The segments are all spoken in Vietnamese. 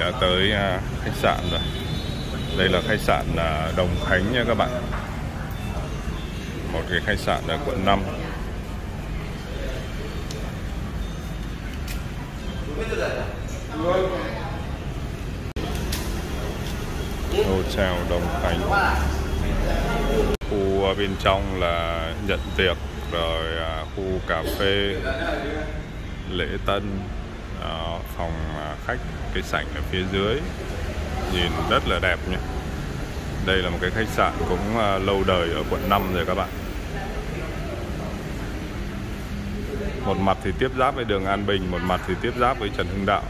đã tới khách sạn rồi. Đây là khách sạn Đồng Khánh nha các bạn. Một cái khách sạn ở quận 5. Hotel Đồng Khánh. Khu bên trong là nhận tiệc, rồi khu cà phê, lễ tân, phòng khách, cái sảnh ở phía dưới nhìn rất là đẹp nhé. Đây là một cái khách sạn cũng lâu đời ở quận 5 rồi các bạn. Một mặt thì tiếp giáp với đường An Bình, một mặt thì tiếp giáp với Trần Hưng Đạo.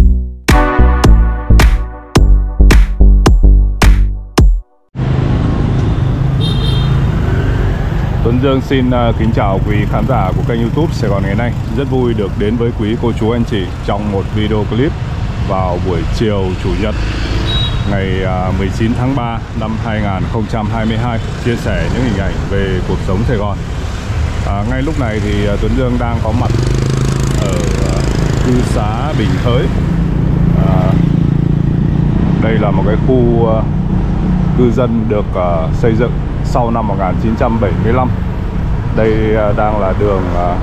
Tuấn Dương xin kính chào quý khán giả của kênh YouTube Sài Gòn Ngày Nay. Rất vui được đến với quý cô chú anh chị trong một video clip vào buổi chiều Chủ nhật ngày 19 tháng 3 năm 2022, chia sẻ những hình ảnh về cuộc sống Sài Gòn. Ngay lúc này thì Tuấn Dương đang có mặt ở cư xá Bình Thới. Đây là một cái khu cư dân được xây dựng sau năm 1975. Đây đang là đường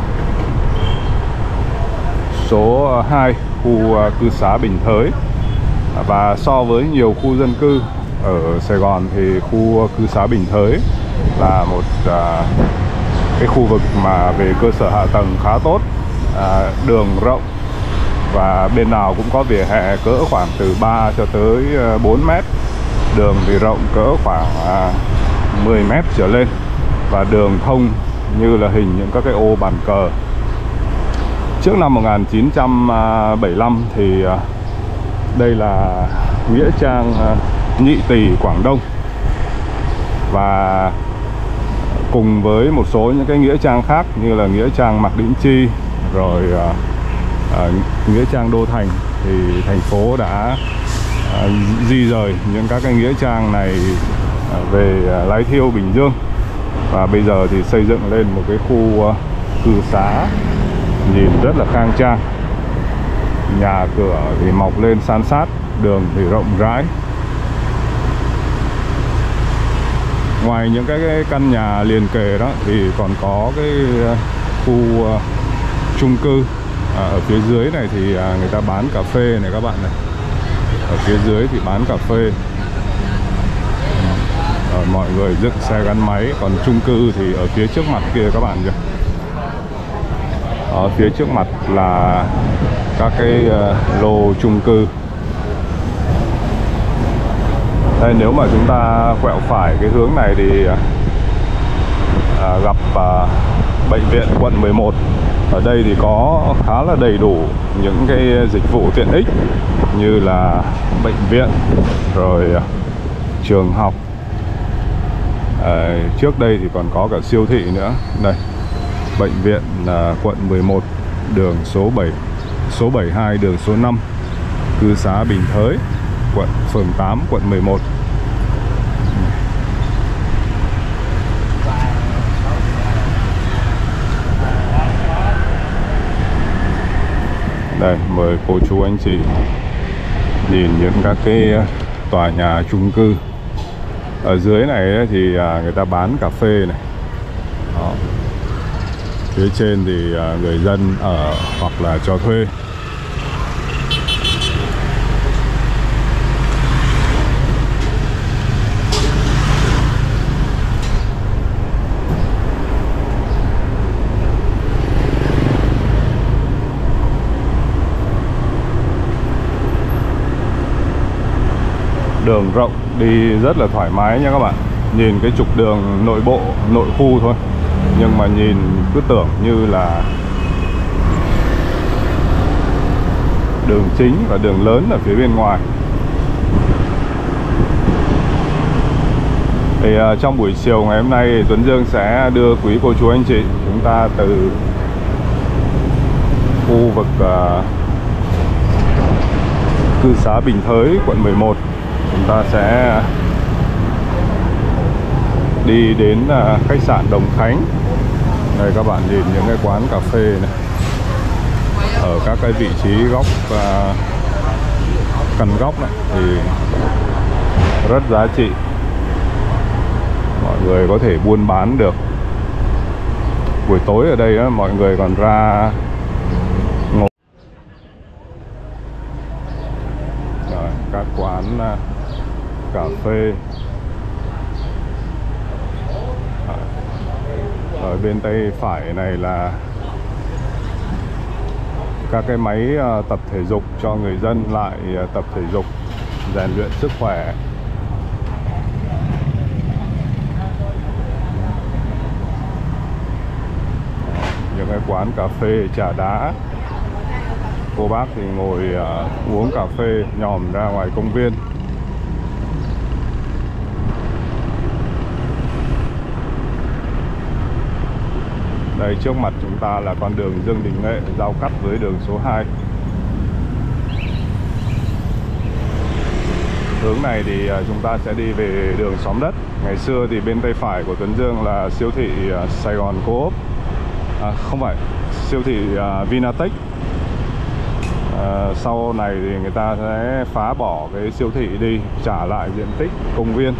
số 2 khu cư xá Bình Thới. Và so với nhiều khu dân cư ở Sài Gòn thì khu cư xá Bình Thới là một cái khu vực mà về cơ sở hạ tầng khá tốt, đường rộng và bên nào cũng có vỉa hè cỡ khoảng từ 3 cho tới 4 mét. Đường thì rộng cỡ khoảng 10 mét trở lên, và đường thông như là hình những các cái ô bàn cờ. Trước năm 1975 thì đây là nghĩa trang Nhị Tỳ Quảng Đông, và cùng với một số những cái nghĩa trang khác như là nghĩa trang Mạc Đĩnh Chi, rồi nghĩa trang Đô Thành, thì thành phố đã di rời những các cái nghĩa trang này về Lái Thiêu, Bình Dương. Và bây giờ thì xây dựng lên một cái khu cư xá nhìn rất là khang trang. Nhà cửa thì mọc lên san sát, đường thì rộng rãi. Ngoài những cái căn nhà liền kề đó thì còn có cái khu chung cư. Ở phía dưới này thì người ta bán cà phê này các bạn này. Ở phía dưới thì bán cà phê. Mọi người dựng xe gắn máy. Còn chung cư thì ở phía trước mặt kia các bạn kìa. Ở phía trước mặt là các cái lô chung cư. Đây, nếu mà chúng ta quẹo phải cái hướng này thì gặp bệnh viện quận 11. Ở đây thì có khá là đầy đủ những cái dịch vụ tiện ích như là bệnh viện, rồi trường học. Trước đây thì còn có cả siêu thị nữa. Đây, bệnh viện quận 11, đường số 72, đường số 5, cư xá Bình Thới, phường 8, quận 11. Đây, mời cô chú anh chị nhìn những các cái tòa nhà chung cư. Ở dưới này thì người ta bán cà phê này. Đó. Phía trên thì người dân ở hoặc là cho thuê. Đường rộng, đi rất là thoải mái nha các bạn. Nhìn cái trục đường nội bộ, nội khu thôi, nhưng mà nhìn cứ tưởng như là đường chính và đường lớn ở phía bên ngoài. Thì trong buổi chiều ngày hôm nay Tuấn Dương sẽ đưa quý cô chú anh chị chúng ta từ khu vực cư xá Bình Thới, quận 11. Chúng ta sẽ đi đến khách sạn Đồng Khánh. Đây các bạn nhìn những cái quán cà phê này ở các cái vị trí góc căn góc này thì rất giá trị. Mọi người có thể buôn bán được. Buổi tối ở đây đó, mọi người còn ra ngồi. Rồi, các quán cà phê. Ở bên tay phải này là các cái máy tập thể dục cho người dân lại tập thể dục, rèn luyện sức khỏe. Những cái quán cà phê trà đá, cô bác thì ngồi uống cà phê nhòm ra ngoài công viên. Đây trước mặt chúng ta là con đường Dương Đình Nghệ giao cắt với đường số 2. Hướng này thì chúng ta sẽ đi về đường Xóm Đất. Ngày xưa thì bên tay phải của Tuấn Dương là siêu thị Sài Gòn Co-op, không phải, siêu thị Vinatech. Sau này thì người ta sẽ phá bỏ cái siêu thị đi, trả lại diện tích công viên.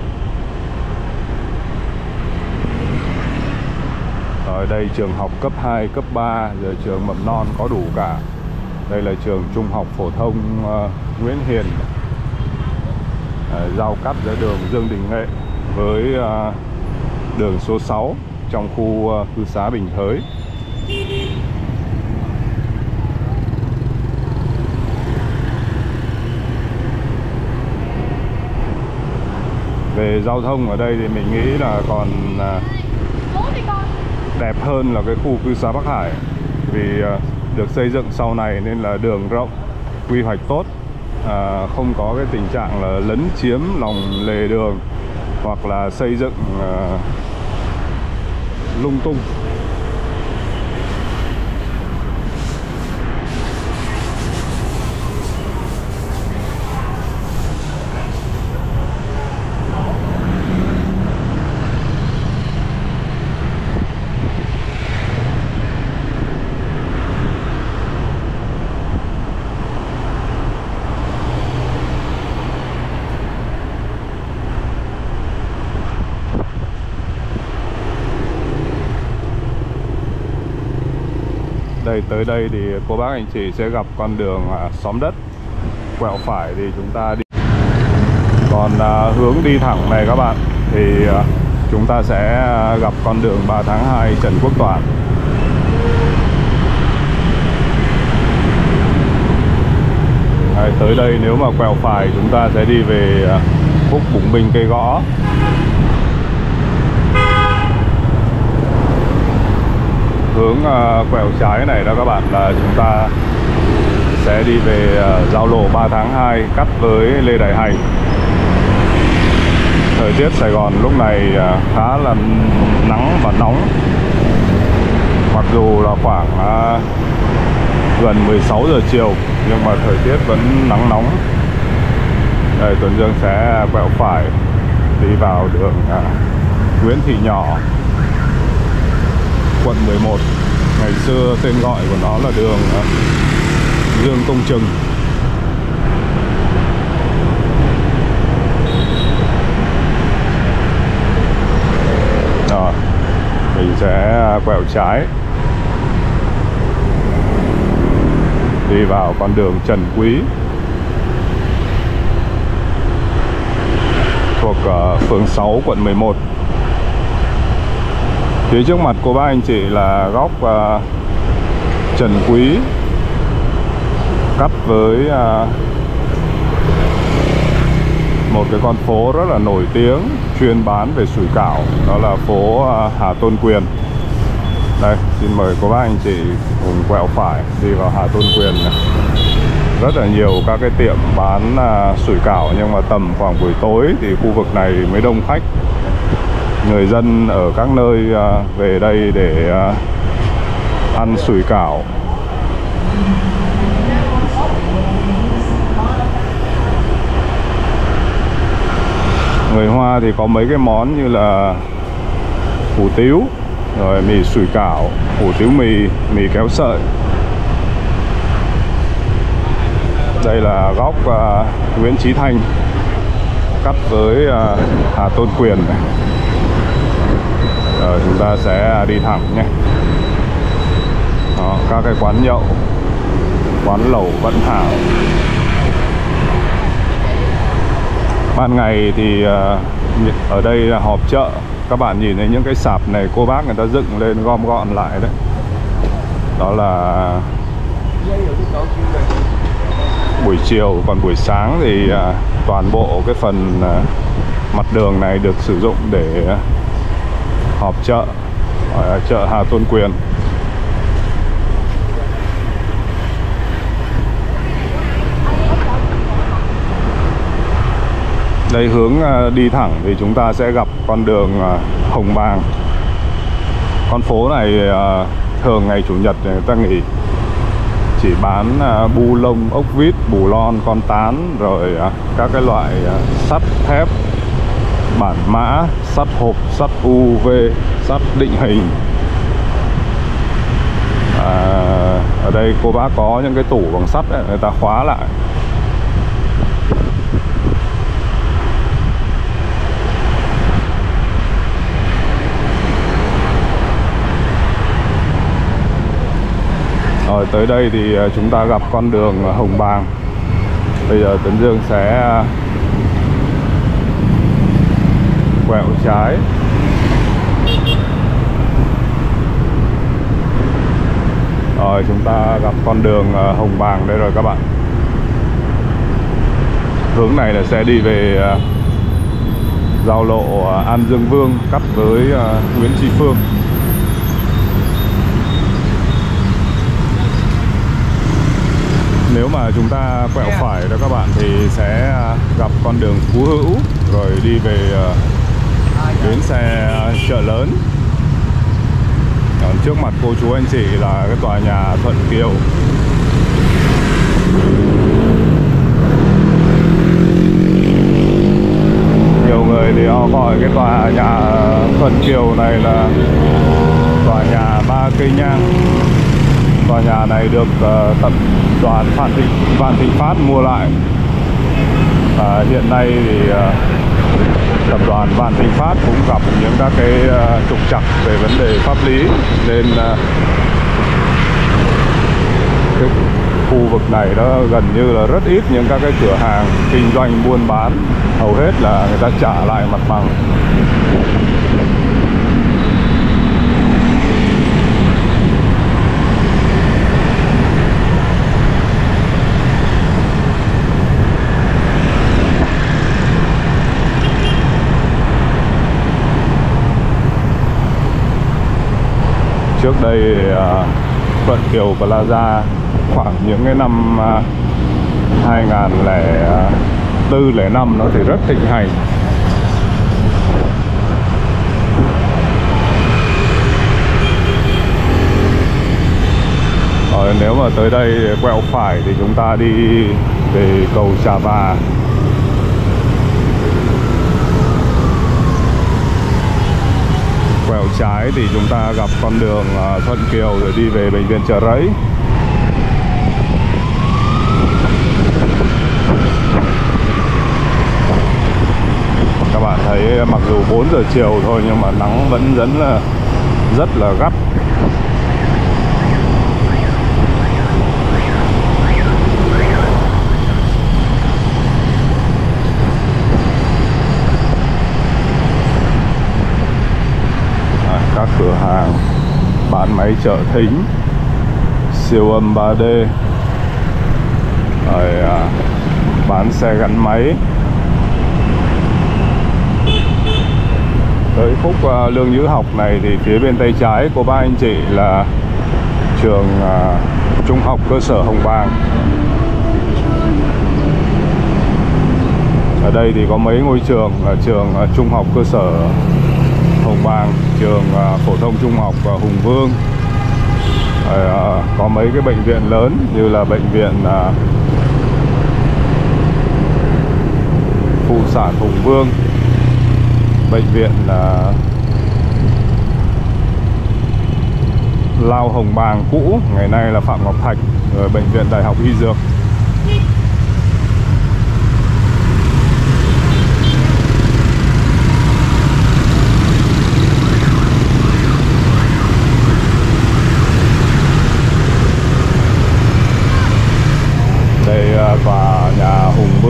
Ở đây trường học cấp 2, cấp 3, rồi trường mầm non có đủ cả. Đây là trường trung học phổ thông Nguyễn Hiền, giao cắt giữa đường Dương Đình Nghệ với đường số 6 trong khu cư xá Bình Thới. Về giao thông ở đây thì mình nghĩ là còn đẹp hơn là cái khu cư xá Bắc Hải, vì được xây dựng sau này nên là đường rộng, quy hoạch tốt, không có cái tình trạng là lấn chiếm lòng lề đường hoặc là xây dựng lung tung. Tới đây thì cô bác anh chị sẽ gặp con đường Xóm Đất, quẹo phải thì chúng ta đi. Còn hướng đi thẳng này các bạn thì chúng ta sẽ gặp con đường 3 tháng 2 Trần Quốc Toản. Tới đây nếu mà quẹo phải chúng ta sẽ đi về khúc Bùng Binh Cây Gõ. Hướng quẹo trái này đó các bạn là chúng ta sẽ đi về giao lộ 3 tháng 2 cắt với Lê Đại Hành. Thời tiết Sài Gòn lúc này khá là nắng và nóng. Mặc dù là khoảng gần 16 giờ chiều nhưng mà thời tiết vẫn nắng nóng. Đây, Tuấn Dương sẽ quẹo phải đi vào đường Nguyễn Thị Nhỏ, quận 11. Ngày xưa tên gọi của nó là đường Dương Công Trừng. Rồi, mình sẽ quẹo trái đi vào con đường Trần Quý, thuộc phường 6 quận 11. Phía trước mặt cô bác anh chị là góc Trần Quý cắt với một cái con phố rất là nổi tiếng chuyên bán về sủi cảo, đó là phố Hà Tôn Quyền. Đây, xin mời cô bác anh chị cùng quẹo phải đi vào Hà Tôn Quyền này. Rất là nhiều các cái tiệm bán sủi cảo, nhưng mà tầm khoảng buổi tối thì khu vực này mới đông khách. Người dân ở các nơi về đây để ăn sủi cảo. Người Hoa thì có mấy cái món như là hủ tiếu, rồi mì sủi cảo, hủ tiếu mì, mì kéo sợi. Đây là góc Nguyễn Chí Thanh cắt với Hà Tôn Quyền này. Rồi chúng ta sẽ đi thẳng nhé. Đó, các cái quán nhậu, quán lẩu Vận Hảo. Ban ngày thì ở đây là họp chợ. Các bạn nhìn thấy những cái sạp này cô bác người ta dựng lên gom gọn lại đấy. Đó là buổi chiều. Còn buổi sáng thì toàn bộ cái phần mặt đường này được sử dụng để họp chợ ở chợ Hà Tôn Quyền. Đây hướng đi thẳng thì chúng ta sẽ gặp con đường Hồng Bàng. Con phố này thường ngày Chủ nhật người ta nghỉ, chỉ bán bu lông, ốc vít, bù lon, con tán, rồi các cái loại sắt thép, bản mã, sắt hộp, sắt UV, sắt định hình. Ở đây cô bác có những cái tủ bằng sắt ấy, người ta khóa lại. Rồi tới đây thì chúng ta gặp con đường Hồng Bàng. Bây giờ Tấn Dương sẽ quẹo trái. Rồi chúng ta gặp con đường Hồng Bàng đây rồi các bạn. Hướng này là sẽ đi về giao lộ An Dương Vương cắt với Nguyễn Tri Phương. Nếu mà chúng ta quẹo phải đó các bạn thì sẽ gặp con đường Phú Hữu, rồi đi về bến xe Chợ Lớn. Còn trước mặt cô chú anh chị là cái tòa nhà Thuận Kiều. Nhiều người thì họ gọi cái tòa nhà Thuận Kiều này là tòa nhà Ba Cây Nhang. Tòa nhà này được tập đoàn Vạn Thịnh Phát mua lại. Hiện nay thì tập đoàn Vạn Thịnh Phát cũng gặp những các cái trục trặc về vấn đề pháp lý, nên cái khu vực này nó gần như là rất ít những các cái cửa hàng kinh doanh buôn bán, hầu hết là người ta trả lại mặt bằng. Trước đây Thuận Kiều Plaza khoảng những cái năm 2004-05 nó thì rất thịnh hành. Rồi nếu mà tới đây quẹo phải thì chúng ta đi về cầu Trà Và. Quẹo trái thì chúng ta gặp con đường Thuận Kiều rồi đi về bệnh viện Chợ Rẫy. Các bạn thấy mặc dù 4 giờ chiều thôi nhưng mà nắng vẫn rất là gắt. Các cửa hàng bán máy trợ thính, siêu âm 3D, rồi bán xe gắn máy. Tới khúc Lương Nhữ Học này thì phía bên tay trái của ba anh chị là trường Trung học cơ sở Hồng Bàng. Ở đây thì có mấy ngôi trường là trường Trung học cơ sở Hồng Bàng, trường phổ thông trung học Hùng Vương. Có mấy cái bệnh viện lớn như là bệnh viện Phụ sản Hùng Vương, bệnh viện Lao Hồng Bàng cũ, ngày nay là Phạm Ngọc Thạch, rồi bệnh viện Đại học Y Dược.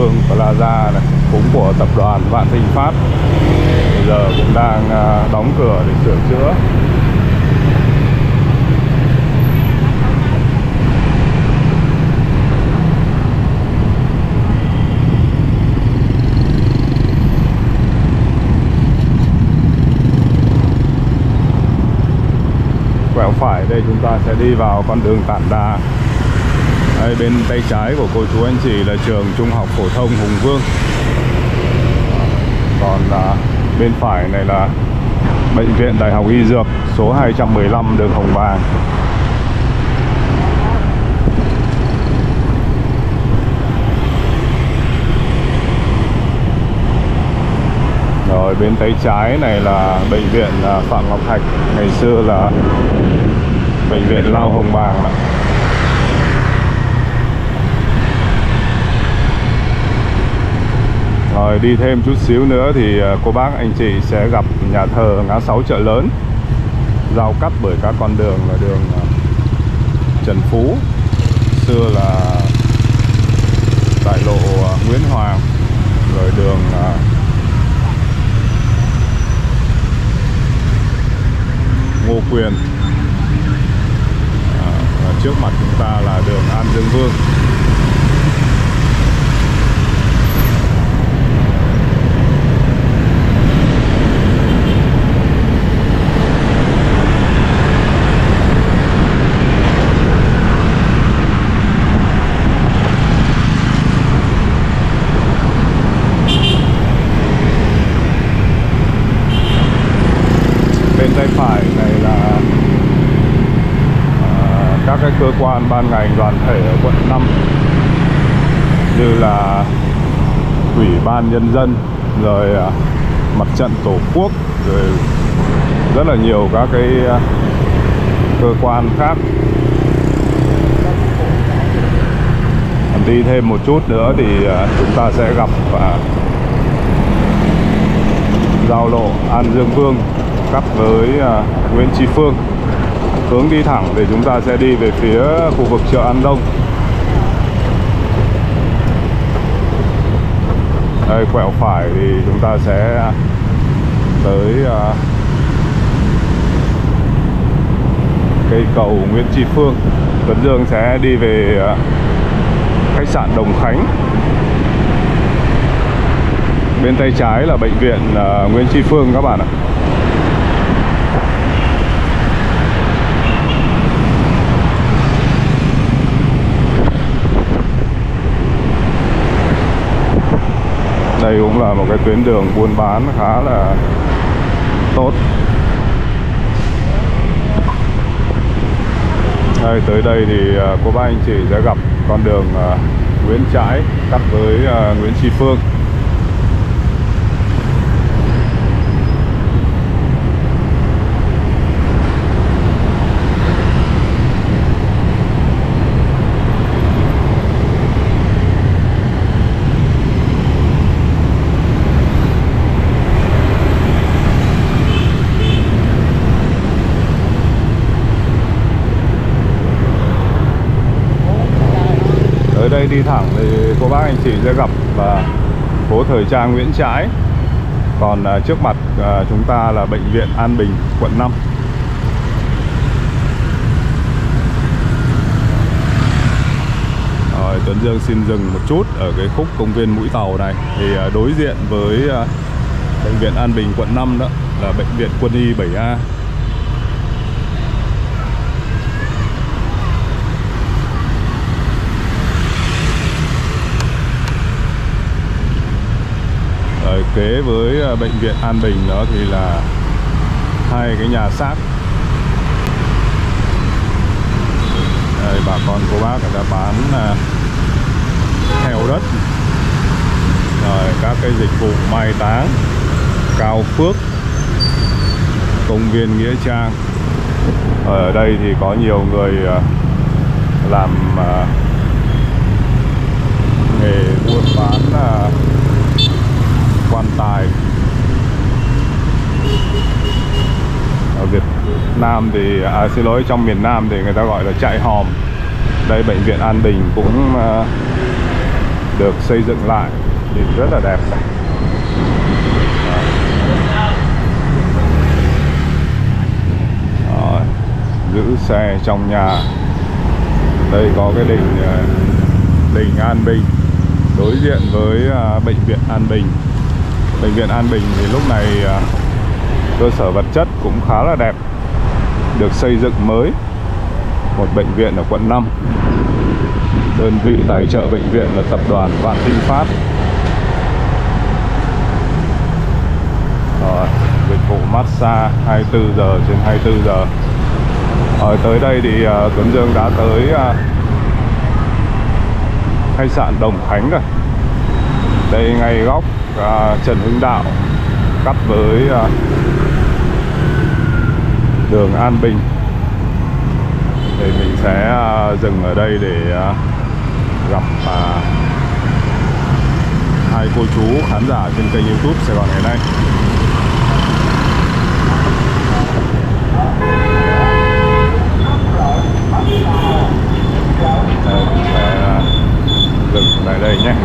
Vương Plaza này, cũng của tập đoàn Vạn Thịnh Phát, bây giờ cũng đang đóng cửa để sửa chữa. Quẹo phải đây chúng ta sẽ đi vào con đường Tản Đà. Đây, bên tay trái của cô chú anh chị là trường Trung học phổ thông Hùng Vương. Còn bên phải này là Bệnh viện Đại học Y Dược số 215 đường Hồng Bàng. Rồi bên tay trái này là Bệnh viện Phạm Ngọc Thạch, ngày xưa là Bệnh viện Lao Hồng Bàng đó. Rồi đi thêm chút xíu nữa thì cô bác anh chị sẽ gặp nhà thờ Ngã Sáu Chợ Lớn, giao cắt bởi các con đường là đường Trần Phú, xưa là đại lộ Nguyễn Hoàng, rồi đường Ngô Quyền. Trước mặt chúng ta là đường An Dương Vương. Bên tay phải này là các cái cơ quan ban ngành đoàn thể ở quận 5 như là Ủy ban Nhân dân, rồi Mặt trận Tổ quốc, rồi rất là nhiều các cái cơ quan khác. Đi thêm một chút nữa thì chúng ta sẽ gặp giao lộ An Dương Vương cắt với Nguyễn Tri Phương. Hướng đi thẳng thì chúng ta sẽ đi về phía khu vực chợ An Đông. Đây, quẹo phải thì chúng ta sẽ tới cây cầu Nguyễn Tri Phương. Tuấn Dương sẽ đi về khách sạn Đồng Khánh. Bên tay trái là bệnh viện Nguyễn Tri Phương các bạn ạ. Đây cũng là một cái tuyến đường buôn bán khá là tốt. Đây, tới đây thì cô bác anh chị sẽ gặp con đường Nguyễn Trãi cắt với Nguyễn Tri Phương. Tới đây đi thẳng thì cô bác anh chị sẽ gặp phố thời trang Nguyễn Trãi. Còn trước mặt chúng ta là Bệnh viện An Bình, quận 5. Rồi, Tuấn Dương xin dừng một chút ở cái khúc công viên Mũi Tàu này. Thì đối diện với Bệnh viện An Bình, quận 5 đó là Bệnh viện Quân y 7A. Kế với Bệnh viện An Bình đó thì là hai cái nhà xác. Đây, bà con cô bác người ta bán heo đất, rồi các cái dịch vụ mai táng, Cao Phước, công viên Nghĩa Trang. Ở đây thì có nhiều người làm nghề buôn bán quan tài. Ở Việt Nam thì xin lỗi, trong miền Nam thì người ta gọi là trại hòm. Đây, Bệnh viện An Bình cũng được xây dựng lại thì rất là đẹp này. Rồi, giữ xe trong nhà. Đây có cái đình An Bình đối diện với bệnh viện An Bình. Bệnh viện An Bình thì lúc này cơ sở vật chất cũng khá là đẹp, được xây dựng mới. Một bệnh viện ở quận 5. Đơn vị tài trợ bệnh viện là tập đoàn Vạn Thịnh Phát. Rồi, dịch vụ massage 24 giờ trên 24 giờ. Rồi tới đây thì Tuấn Dương đã tới khách sạn Đồng Khánh rồi. Đây ngay góc Trần Hưng Đạo, cắt với đường An Bình. Thì mình sẽ dừng ở đây để gặp hai cô chú khán giả trên kênh YouTube Sài Gòn Ngày Nay. Mình sẽ dừng tại đây nhé.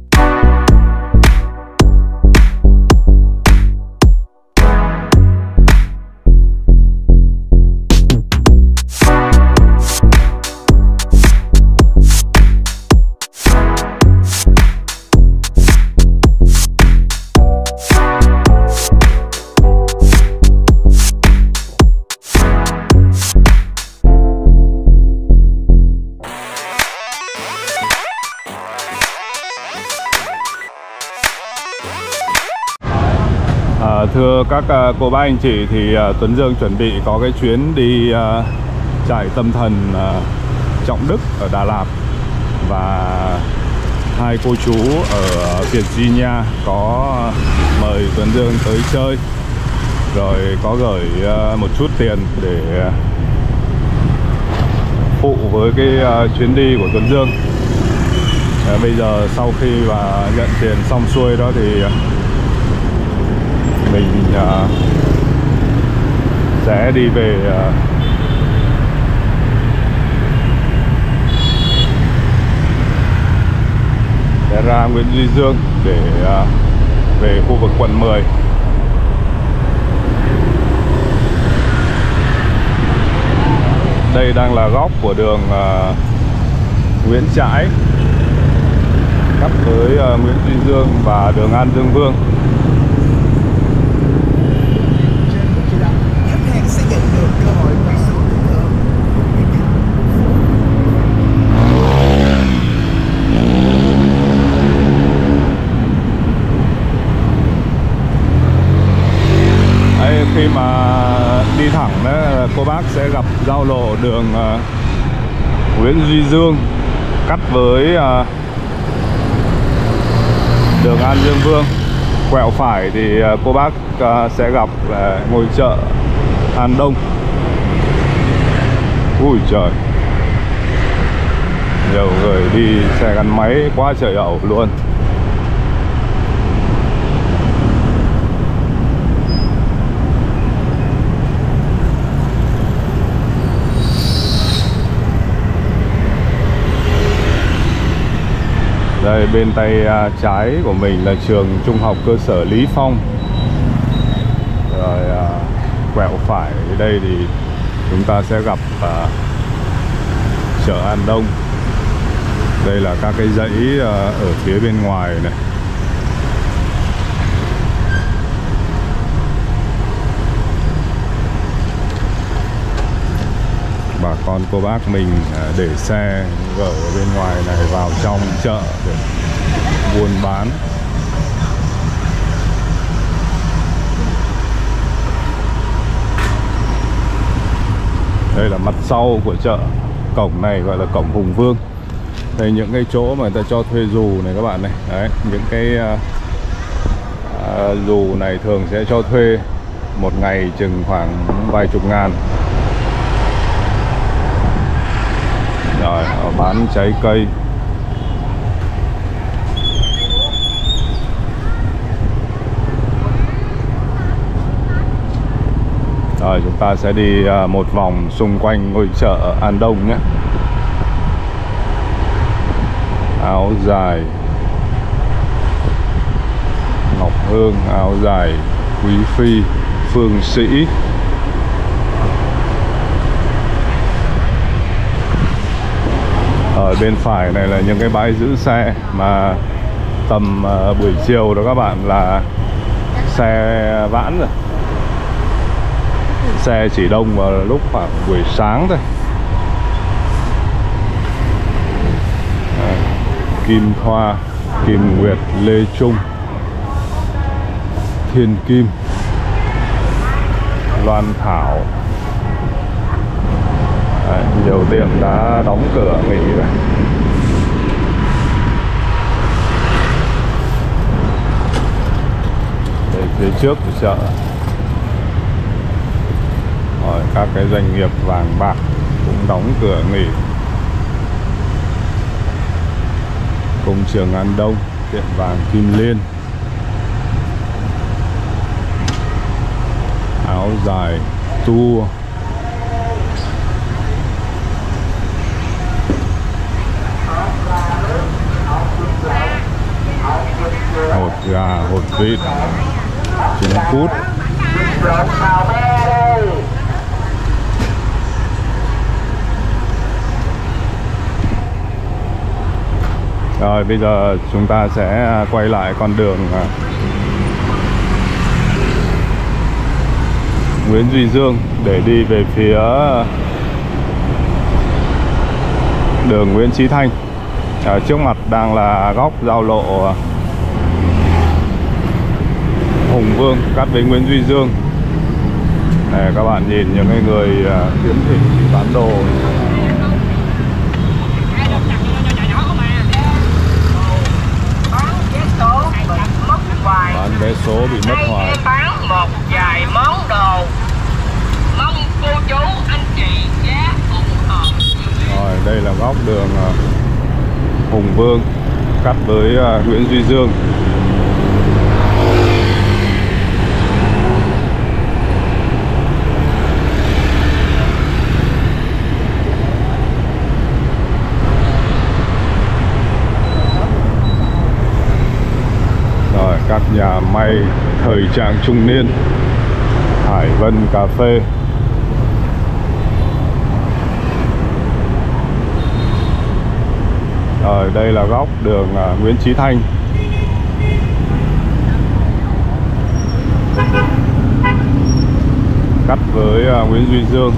Thưa các cô bác anh chị, thì Tuấn Dương chuẩn bị có cái chuyến đi trại tâm thần Trọng Đức ở Đà Lạt. Và hai cô chú ở Virginia có mời Tuấn Dương tới chơi, rồi có gửi một chút tiền để phụ với cái chuyến đi của Tuấn Dương. Bây giờ sau khi mà nhận tiền xong xuôi đó thì mình sẽ đi về sẽ ra Nguyễn Duy Dương để về khu vực quận 10. Đây đang là góc của đường Nguyễn Trãi cắt với Nguyễn Duy Dương và đường An Dương Vương. Khi mà đi thẳng đó, cô bác sẽ gặp giao lộ đường Nguyễn Duy Dương cắt với đường An Dương Vương. Quẹo phải thì cô bác sẽ gặp ngôi chợ An Đông. Ui trời, nhiều người đi xe gắn máy quá trời ẩu luôn. Đây bên tay trái của mình là trường trung học cơ sở Lý Phong. Rồi quẹo phải đây thì chúng ta sẽ gặp chợ An Đông. Đây là các cái dãy ở phía bên ngoài này. Bà con cô bác mình để xe gửi ở bên ngoài này vào trong chợ để buôn bán. Đây là mặt sau của chợ. Cổng này gọi là cổng Hùng Vương. Đây những cái chỗ mà người ta cho thuê dù này các bạn này. Đấy, những cái dù này thường sẽ cho thuê một ngày chừng khoảng vài chục ngàn. Rồi, họ bán trái cây. Rồi, chúng ta sẽ đi một vòng xung quanh ngôi chợ An Đông nhé. Áo dài Hương, áo dài Quý Phi, Phương Sĩ. Ở bên phải này là những cái bãi giữ xe mà tầm buổi chiều đó các bạn là xe vãn rồi. Xe chỉ đông vào lúc khoảng buổi sáng thôi. Kim Thoa, Kim Nguyệt, Lê Trung, Thiên Kim, Loan Thảo. Đấy, nhiều tiệm đã đóng cửa nghỉ rồi. Đây, phía trước của chợ rồi các cái doanh nghiệp vàng bạc cũng đóng cửa nghỉ. Công trường An Đông, tiệm vàng Kim Liên, áo dài Tua, hột gà, hột vịt, trứng cút. Rồi bây giờ chúng ta sẽ quay lại con đường Nguyễn Duy Dương để đi về phía đường Nguyễn Chí Thanh. Ở trước mặt đang là góc giao lộ Hùng Vương cắt với Nguyễn Duy Dương. Này các bạn nhìn những cái người khiếm thị bán đồ. Bán vé số bị mất hoài. Bán một vài món đồ, mong cô chú anh chị ghé ủng hộ. Rồi đây là góc đường Hùng Vương cắt với Nguyễn Duy Dương. Rồi các nhà may thời trang trung niên, Hải Vân Cà Phê. Rồi đây là góc đường Nguyễn Chí Thanh. Cắt với Nguyễn Duy Dương.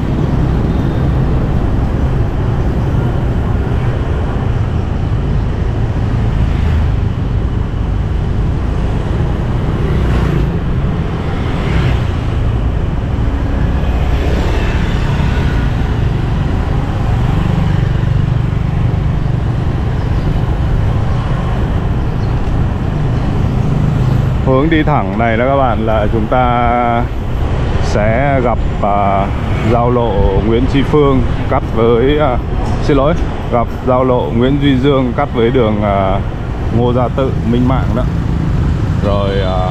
Hướng đi thẳng này đó các bạn là chúng ta sẽ gặp giao lộ Nguyễn Tri Phương cắt với gặp giao lộ Nguyễn Duy Dương cắt với đường Ngô Gia Tự, Minh Mạng đó. Rồi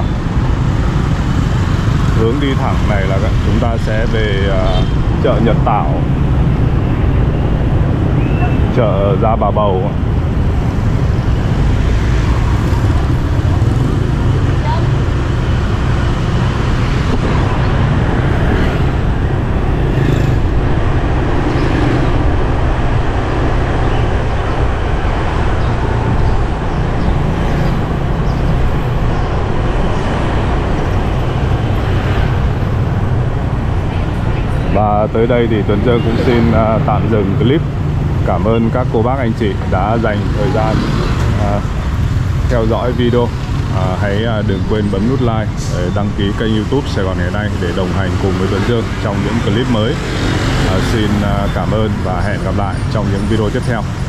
hướng đi thẳng này là chúng ta sẽ về chợ Nhật Tảo, chợ Gia Bà Bầu. Và tới đây thì Tuấn Dương cũng xin tạm dừng clip. Cảm ơn các cô bác anh chị đã dành thời gian theo dõi video. Hãy đừng quên bấm nút like để đăng ký kênh YouTube Sài Gòn Ngày Nay để đồng hành cùng với Tuấn Dương trong những clip mới. Xin cảm ơn và hẹn gặp lại trong những video tiếp theo.